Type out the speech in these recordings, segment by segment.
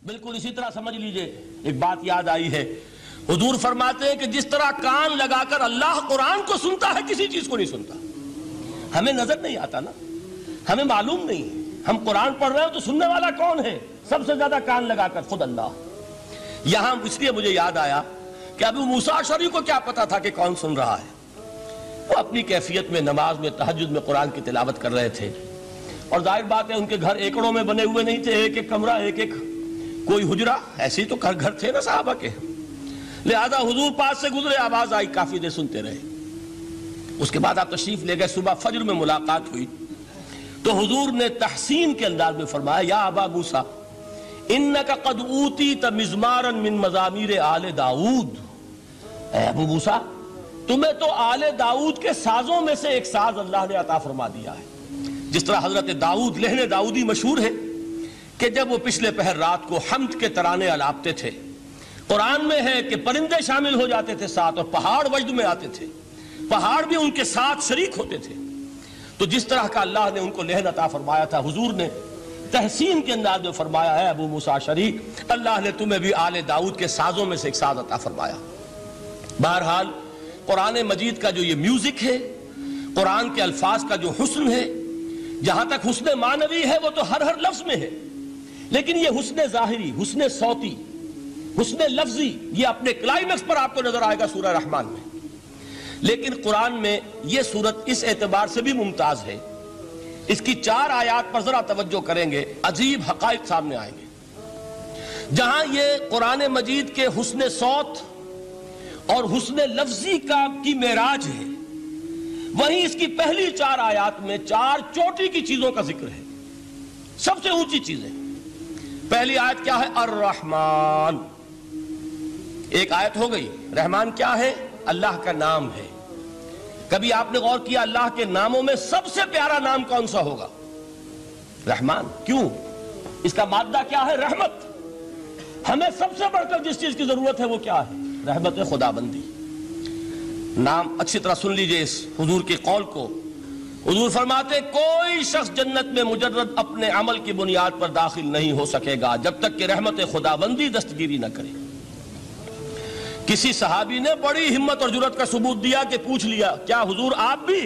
بالکل اسی طرح سمجھ لیجئے، ایک بات یاد آئی ہے، حضور فرماتے ہیں کہ جس طرح کان لگا کر اللہ قرآن کو سنتا ہے کسی چیز کو نہیں سنتا. ہمیں نظر نہیں آتا نا، ہمیں معلوم نہیں ہے. ہم قرآن پڑھ رہے ہیں تو سننے والا کون ہے؟ سب سے زیادہ کان لگا کر خود اللہ. یہاں اس لیے مجھے یاد آیا کہ ابو موسیٰ اشعری کو کیا پتا تھا کہ کون سن رہا ہے. وہ اپنی کیفیت میں نماز میں تہجد میں قرآن کی تلاوت کر رہے تھے، اور ظاہر بات ہے ان کے گھر ایکڑوں میں بنے ہوئے نہیں تھے، ایک ایک کمرہ، ایک ایک کوئی حجرہ، ایسے ہی تو گھر تھے نا صحابہ کے. لہذا حضور پاس سے گزرے، آواز آئی، کافی دیر سنتے رہے. اس کے بعد آپ تشریف لے گئے، صبح فجر میں ملاقات ہوئی تو حضور نے تحسین کے انداز میں فرمایا، یا ابا موسیٰ انک قد اوتیت مزمارا من مزامیر آل داؤد. اے ابو موسیٰ، تمہیں تو آل داؤد کے سازوں میں سے ایک ساز اللہ نے عطا فرما دیا ہے. جس طرح حضرت داؤد، لہن داؤدی مشہور ہے کہ جب وہ پچھلے پہر رات کو حمد کے ترانے الاپتے تھے، قرآن میں ہے کہ پرندے شامل ہو جاتے تھے ساتھ، اور پہاڑ وجد میں آتے تھے، پہاڑ بھی ان کے ساتھ شریک ہوتے تھے. تو جس طرح کا اللہ نے ان کو لہن عطا فرمایا تھا، حضور نے تحسین کے انداز میں فرمایا ہے ابو موسیٰ اشعری، اللہ نے تمہیں بھی آل داؤد کے سازوں میں سے ایک ساز عطا فرمایا. بہرحال قرآن مجید کا جو یہ میوزک ہے، قرآن کے الفاظ کا جو حسن ہے، جہاں تک حسن معنوی ہے وہ تو ہر لفظ میں ہے، لیکن یہ حسن ظاہری، حسن صوتی، حسن لفظی، یہ اپنے کلائمیکس پر آپ کو نظر آئے گا سورہ رحمان میں. لیکن قرآن میں یہ سورت اس اعتبار سے بھی ممتاز ہے، اس کی 4 آیات پر ذرا توجہ کریں گے، عجیب حقائق سامنے آئیں گے. جہاں یہ قرآن مجید کے حسن صوت اور حسن لفظی کی معراج ہے، وہیں اس کی پہلی 4 آیات میں 4 چوٹی کی چیزوں کا ذکر ہے، سب سے اونچی چیزیں. پہلی آیت کیا ہے؟ الرحمن. ایک آیت ہو گئی. رحمان کیا ہے؟ اللہ کا نام ہے. کبھی آپ نے غور کیا اللہ کے ناموں میں سب سے پیارا نام کون سا ہوگا؟ رحمان. کیوں؟ اس کا مادہ کیا ہے؟ رحمت. ہمیں سب سے بڑھ کر جس چیز کی ضرورت ہے وہ کیا ہے؟ رحمت خدا بندی. نام اچھی طرح سن لیجئے اس حضور کے قول کو. حضور فرماتے کوئی شخص جنت میں مجرد اپنے عمل کی بنیاد پر داخل نہیں ہو سکے گا جب تک کہ رحمت خدا بندی دستگیری نہ کرے. کسی صحابی نے بڑی ہمت اور جرأت کا ثبوت دیا کہ پوچھ لیا، کیا حضور آپ بھی؟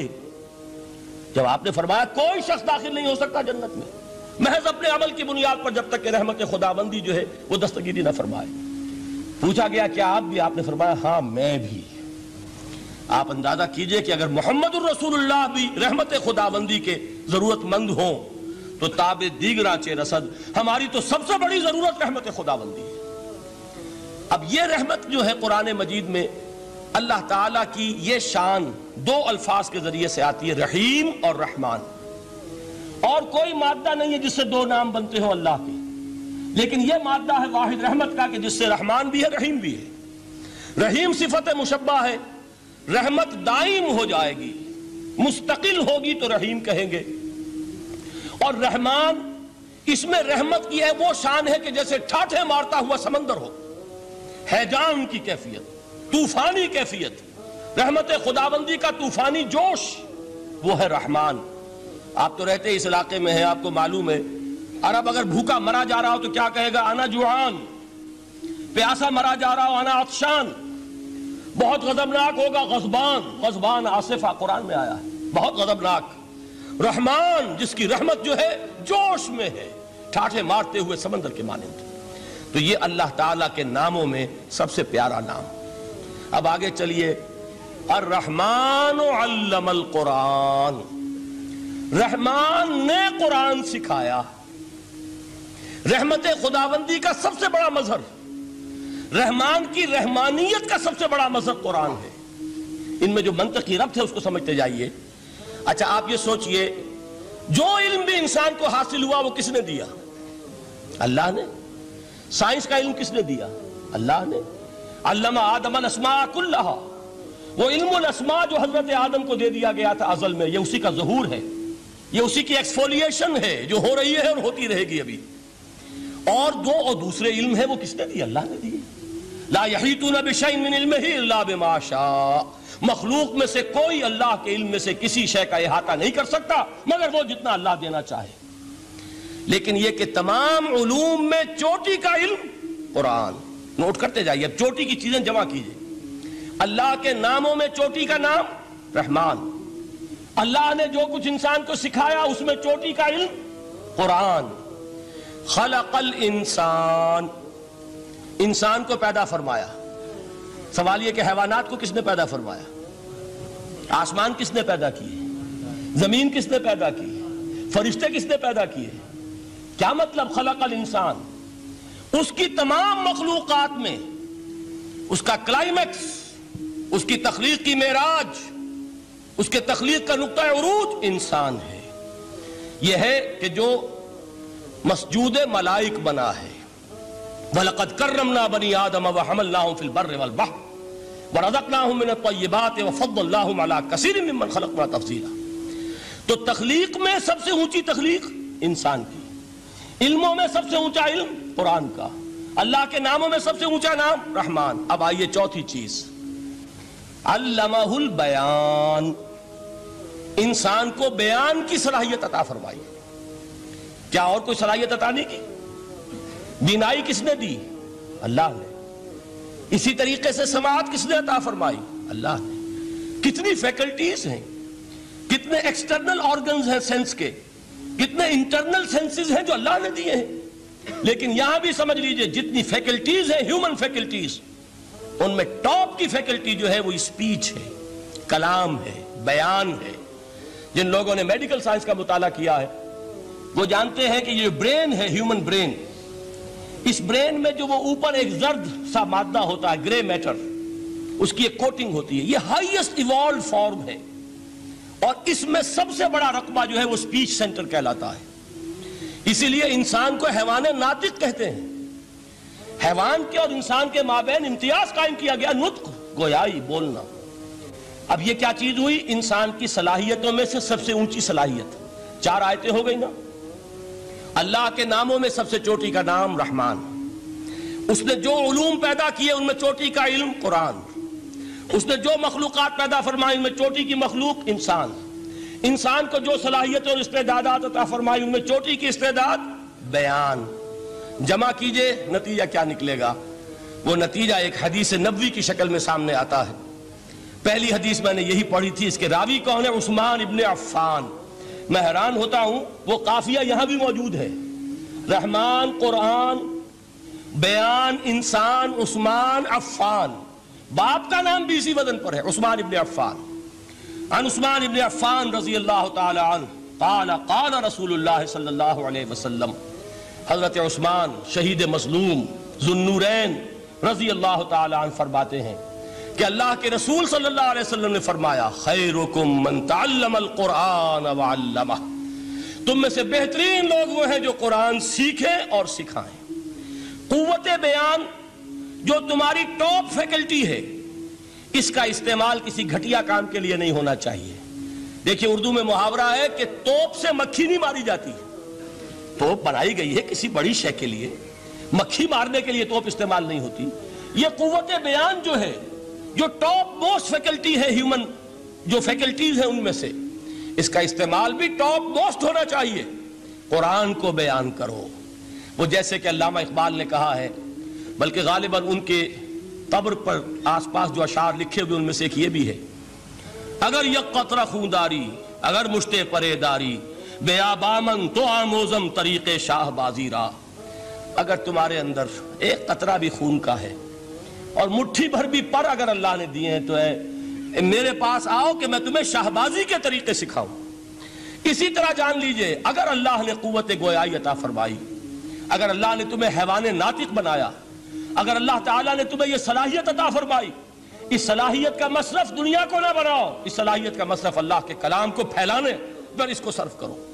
جب آپ نے فرمایا کوئی شخص داخل نہیں ہو سکتا جنت میں محض اپنے عمل کی بنیاد پر جب تک کہ رحمت خدا بندی جو ہے وہ دستگیری نہ فرمائے. پوچھا گیا کیا آپ بھی؟ آپ نے فرمایا ہاں میں بھی. آپ اندازہ کیجئے کہ اگر محمد الرسول اللہ بھی رحمت خدا بندی کے ضرورت مند ہوں تو تاب دیگراں چے رسد، ہماری تو سب سے بڑی ضرورت رحمت خدا بندی ہے. اب یہ رحمت جو ہے قرآن مجید میں اللہ تعالیٰ کی یہ شان 2 الفاظ کے ذریعے سے آتی ہے، رحیم اور رحمان. اور کوئی مادہ نہیں ہے جس سے 2 نام بنتے ہوں اللہ کے، لیکن یہ مادہ ہے واحد رحمت کا کہ جس سے رحمان بھی ہے رحیم بھی ہے. رحیم صفت مشبہ ہے، رحمت دائم ہو جائے گی، مستقل ہوگی تو رحیم کہیں گے. اور رحمان، اس میں رحمت کی ہے وہ شان ہے کہ جیسے ٹھاٹھے مارتا ہوا سمندر ہو، ہیجان کی کیفیت، طوفانی کیفیت، رحمت خداوندی کا طوفانی جوش، وہ ہے رحمان. آپ تو رہتے اس علاقے میں ہیں، آپ کو معلوم ہے عرب اگر بھوکا مرا جا رہا ہو تو کیا کہے گا؟ انا جوعان. پیاسا مرا جا رہا ہو انا عطشان. بہت غضبناک ہوگا غضبان. غضبان آصفہ قرآن میں آیا ہے، بہت غضبناک. رحمان جس کی رحمت جو ہے جوش میں ہے، ٹھاٹھے مارتے ہوئے سمندر کے مانند. تو یہ اللہ تعالیٰ کے ناموں میں سب سے پیارا نام. اب آگے چلیے. الرحمن علم القرآن. رحمان نے قرآن سکھایا. رحمت خداوندی کا سب سے بڑا مظہر، رحمان کی رحمانیت کا سب سے بڑا مظہر قرآن ہے. ان میں جو منطقی ربط ہے اس کو سمجھتے جائیے. اچھا آپ یہ سوچئے، جو علم بھی انسان کو حاصل ہوا وہ کس نے دیا؟ اللہ نے. سائنس کا علم کس نے دیا؟ اللہ نے. علم آدم الاسماء کلہا. وہ علم الاسماء جو حضرت آدم کو دے دیا گیا تھا ازل میں، یہ اسی کا ظہور ہے، یہ اسی کی ایکسفولیشن ہے جو ہو رہی ہے اور ہوتی رہے گی ابھی. اور دوسرے علم ہے وہ کس نے دی؟ اللہ نے دی. لا یحیطون بشیء من علمہ الا بما شاء. مخلوق میں سے کوئی اللہ کے علم میں سے کسی شے کا احاطہ نہیں کر سکتا مگر وہ جتنا اللہ دینا چاہے. لیکن یہ کہ تمام علوم میں چوٹی کا علم قرآن. نوٹ کرتے جائیے، اب چوٹی کی چیزیں جمع کیجئے. اللہ کے ناموں میں چوٹی کا نام رحمان. اللہ نے جو کچھ انسان کو سکھایا اس میں چوٹی کا علم قرآن. خلق الانسان، انسان کو پیدا فرمایا. سوال یہ کہ حیوانات کو کس نے پیدا فرمایا؟ آسمان کس نے پیدا کیے؟ زمین کس نے پیدا کی؟ فرشتے کس نے پیدا کیے؟ کیا مطلب خلق الانسان؟ اس کی تمام مخلوقات میں اس کا کلائمیکس، اس کی تخلیق کی معراج، اس کے تخلیق کا نقطہ عروج انسان ہے. یہ ہے کہ جو مسجود ملائک بنا ہے. وَلَقَدْ كَرَّمْنَا بَنِي آدَمَ وَحَمَلْنَاهُمْ فِي الْبَرِّ وَالْبَحْرِ وَرَزَقْنَاهُمْ مِنَ الطَّيِّبَاتِ وَفَضَّلْنَاهُمْ عَلَى كَثِيرٍ مِّمَّنْ خَلَقْنَا تَفْضِيلًا. تو تخلیق میں سب سے اونچی تخلیق انسان کی، علموں میں سب سے اونچا علم قرآن کا، اللہ کے ناموں میں سب سے اونچا نام رحمان. اب آئیے چوتھی چیز، علمہ البیان، انسان کو بیان کی صلاحیت عطا فرمائی. کیا اور کوئی صلاحیت عطا نہیں کی؟ بینائی کس نے دی؟ اللہ نے. اسی طریقے سے سماعت کس نے عطا فرمائی؟ اللہ نے. کتنی فیکلٹیز ہیں، کتنے ایکسٹرنل آرگنز ہیں سینس کے، کتنے انٹرنل سینسز ہیں جو اللہ نے دیے ہیں. لیکن یہاں بھی سمجھ لیجئے جتنی فیکلٹیز ہیں ہیومن فیکلٹیز، ان میں ٹاپ کی فیکلٹی جو ہے وہ اسپیچ ہے، کلام ہے، بیان ہے. جن لوگوں نے میڈیکل سائنس کا مطالعہ کیا ہے وہ جانتے ہیں کہ یہ برین ہے، ہیومن برین، اس برین میں جو وہ اوپر ایک زرد سا مادہ ہوتا ہے، گرے میٹر، اس کی ایک کوٹنگ ہوتی ہے، یہ ہائیسٹ ایوالوڈ فارم ہے. اور اس میں سب سے بڑا رقبہ جو ہے وہ اسپیچ سینٹر کہلاتا ہے. اسی لیے انسان کو حیوان ناطق کہتے ہیں. حیوان کے اور انسان کے مابین امتیاز قائم کیا گیا، نطق، گویائی، بولنا. اب یہ کیا چیز ہوئی؟ انسان کی صلاحیتوں میں سے سب سے اونچی صلاحیت. 4 آیتیں ہو گئی نا. اللہ کے ناموں میں سب سے چوٹی کا نام رحمان. اس نے جو علوم پیدا کیے ان میں چوٹی کا علم قرآن. اس نے جو مخلوقات پیدا فرمائی ان میں چوٹی کی مخلوق انسان. انسان کو جو صلاحیت اور استعدادات عطا فرمائی ان میں چوٹی کی استعداد بیان. جمع کیجئے، نتیجہ کیا نکلے گا؟ وہ نتیجہ ایک حدیث نبوی کی شکل میں سامنے آتا ہے. پہلی حدیث میں نے یہی پڑھی تھی، اس کے راوی کون ہے؟ عثمان ابن عفان. میں حیران ہوتا ہوں وہ قافیہ یہاں بھی موجود ہے، رحمان، قرآن، بیان، انسان، عثمان، عفان. باپ کا نام بھی اسی وزن پر ہے، عثمان ابن عفان. عن عثمان ابن عفان رضی اللہ تعالی عنہ قال قال رسول اللہ صلی اللہ علیہ وسلم. حضرت عثمان شہید مظلوم ذو النورین رضی اللہ تعالی عنہ فرماتے ہیں کہ اللہ کے رسول صلی اللہ علیہ وسلم نے فرمایا، خیرکم من تعلم القرآن وعلمہ. تم میں سے بہترین لوگ وہ ہیں جو قرآن سیکھیں اور سکھائیں. قوت بیان جو تمہاری ٹاپ فیکلٹی ہے، اس کا استعمال کسی گھٹیا کام کے لیے نہیں ہونا چاہیے. دیکھیں اردو میں محاورہ ہے کہ توپ سے مکھی نہیں ماری جاتی. توپ بنائی گئی ہے کسی بڑی شے کے لیے، مکھی مارنے کے لیے توپ استعمال نہیں ہوتی. یہ قوت بیان جو ہے، جو ٹاپ موسٹ فیکلٹی ہے ہیومن، جو فیکلٹیز ہیں ان میں سے، اس کا استعمال بھی ٹاپ موسٹ ہونا چاہیے. قرآن کو بیان کرو. وہ جیسے کہ علامہ اقبال نے کہا ہے، بلکہ غالباً ان کے قبر پر آس پاس جو اشعار لکھے ہوئے ان میں سے ایک یہ بھی ہے، اگر یک قطرہ خونداری، اگر مشتے پرے داری، بیابامن تو آموزم طریق شاہ بازی را. اگر تمہارے اندر ایک قطرہ بھی خون کا ہے اور مٹھی بھر بھی پر اگر اللہ نے دیے ہیں تو میرے پاس آؤ کہ میں تمہیں شاہبازی کے طریقے سکھاؤں. اسی طرح جان لیجئے اگر اللہ نے قوت گویائی عطا فرمائی، اگر اللہ نے تمہیں حیوان ناطق بنایا، اگر اللہ تعالیٰ نے تمہیں یہ صلاحیت عطا فرمائی، اس صلاحیت کا مصرف دنیا کو نہ بناؤ، اس صلاحیت کا مصرف اللہ کے کلام کو پھیلانے پر اس کو صرف کرو.